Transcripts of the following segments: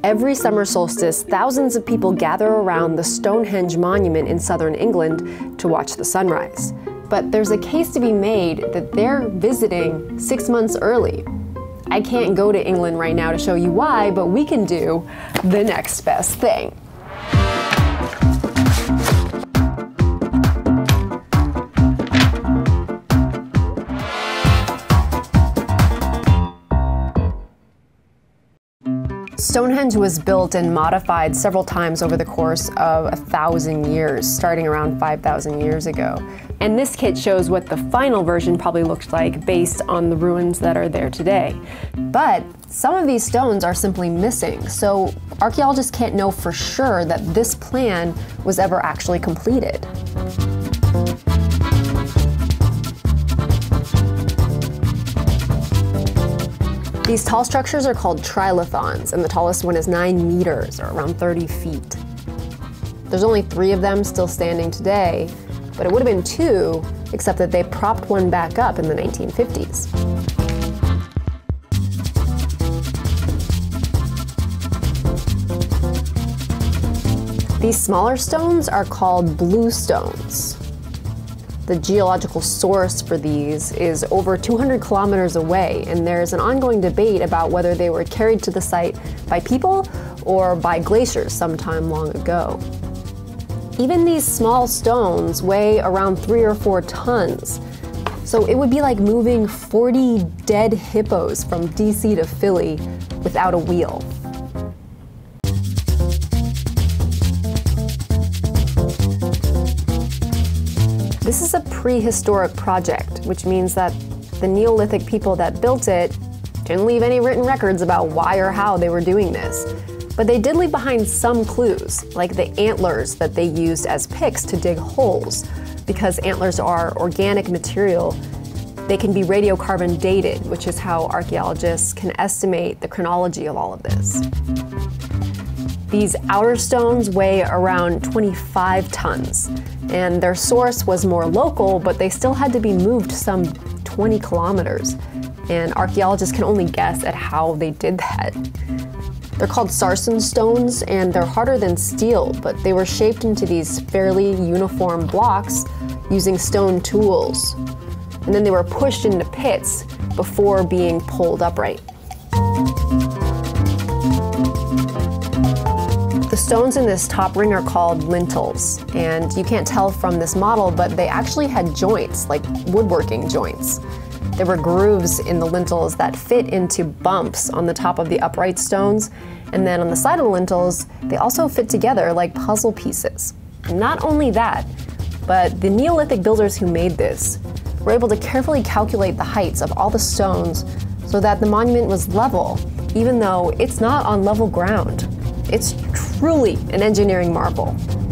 Every summer solstice, thousands of people gather around the Stonehenge monument in southern England to watch the sunrise. But there's a case to be made that they're visiting 6 months early. I can't go to England right now to show you why, but we can do the next best thing. Stonehenge was built and modified several times over the course of 1,000 years, starting around 5,000 years ago. And this kit shows what the final version probably looked like based on the ruins that are there today. But some of these stones are simply missing, so archaeologists can't know for sure that this plan was ever actually completed. These tall structures are called trilithons, and the tallest one is 9 meters, or around 30 feet. There's only 3 of them still standing today, but it would have been 2, except that they propped one back up in the 1950s. These smaller stones are called blue stones. The geological source for these is over 200 kilometers away, and there's an ongoing debate about whether they were carried to the site by people or by glaciers sometime long ago. Even these small stones weigh around 3 or 4 tons, so it would be like moving 40 dead hippos from DC to Philly without a wheel. This is a prehistoric project, which means that the Neolithic people that built it didn't leave any written records about why or how they were doing this. But they did leave behind some clues, like the antlers that they used as picks to dig holes. Because antlers are organic material, they can be radiocarbon dated, which is how archaeologists can estimate the chronology of all of this. These outer stones weigh around 25 tons, and their source was more local, but they still had to be moved some 20 kilometers, and archaeologists can only guess at how they did that. They're called Sarsen Stones, and they're harder than steel, but they were shaped into these fairly uniform blocks using stone tools. And then they were pushed into pits before being pulled upright. The stones in this top ring are called lintels, and you can't tell from this model, but they actually had joints, like woodworking joints. There were grooves in the lintels that fit into bumps on the top of the upright stones, and then on the side of the lintels, they also fit together like puzzle pieces. And not only that, but the Neolithic builders who made this were able to carefully calculate the heights of all the stones so that the monument was level, even though it's not on level ground. It's truly an engineering marvel.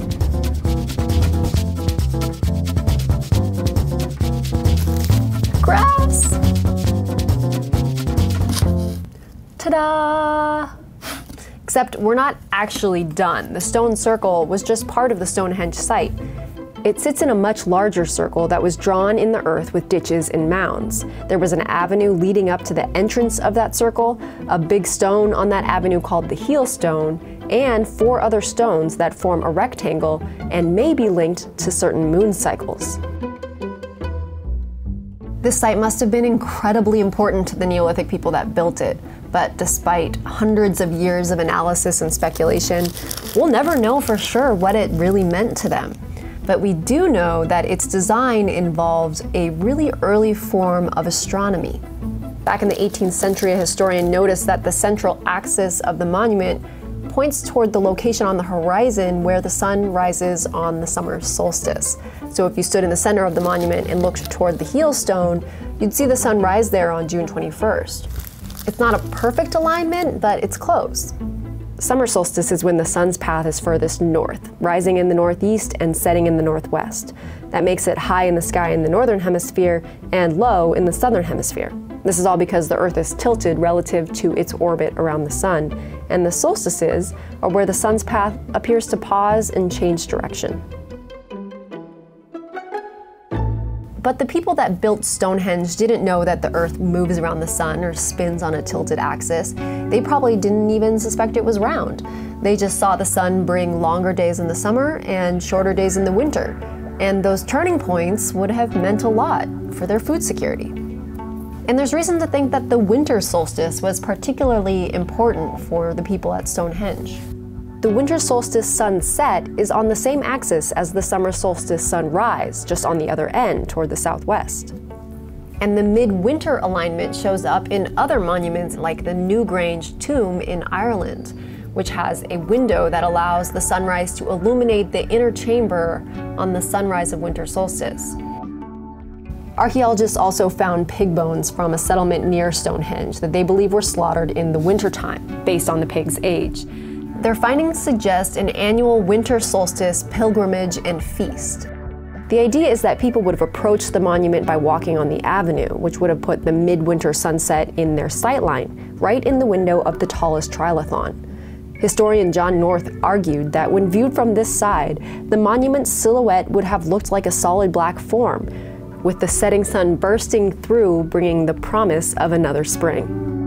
Grass! Ta-da! Except we're not actually done. The stone circle was just part of the Stonehenge site. It sits in a much larger circle that was drawn in the earth with ditches and mounds. There was an avenue leading up to the entrance of that circle, a big stone on that avenue called the heel stone, and 4 other stones that form a rectangle and may be linked to certain moon cycles. This site must have been incredibly important to the Neolithic people that built it, but despite hundreds of years of analysis and speculation, we'll never know for sure what it really meant to them. But we do know that its design involved a really early form of astronomy. Back in the 18th century, a historian noticed that the central axis of the monument points toward the location on the horizon where the sun rises on the summer solstice. So if you stood in the center of the monument and looked toward the heel stone, you'd see the sun rise there on June 21st. It's not a perfect alignment, but it's close. Summer solstice is when the sun's path is furthest north, rising in the northeast and setting in the northwest. That makes it high in the sky in the northern hemisphere and low in the southern hemisphere. This is all because the Earth is tilted relative to its orbit around the sun, and the solstices are where the sun's path appears to pause and change direction. But the people that built Stonehenge didn't know that the Earth moves around the sun or spins on a tilted axis. They probably didn't even suspect it was round. They just saw the sun bring longer days in the summer and shorter days in the winter. And those turning points would have meant a lot for their food security. And there's reason to think that the winter solstice was particularly important for the people at Stonehenge. The winter solstice sunset is on the same axis as the summer solstice sunrise, just on the other end toward the southwest. And the midwinter alignment shows up in other monuments like the Newgrange tomb in Ireland, which has a window that allows the sunrise to illuminate the inner chamber on the sunrise of winter solstice. Archaeologists also found pig bones from a settlement near Stonehenge that they believe were slaughtered in the wintertime, based on the pig's age. Their findings suggest an annual winter solstice pilgrimage and feast. The idea is that people would have approached the monument by walking on the avenue, which would have put the midwinter sunset in their sightline, right in the window of the tallest trilithon. Historian John North argued that when viewed from this side, the monument's silhouette would have looked like a solid black form, with the setting sun bursting through, bringing the promise of another spring.